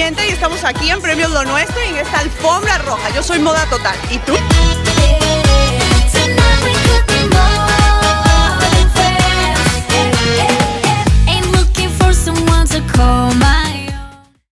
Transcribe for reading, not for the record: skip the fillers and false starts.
gente y estamos aquí en Premios Lo Nuestro y en esta alfombra roja. Yo soy Moda Total. ¿Y tú?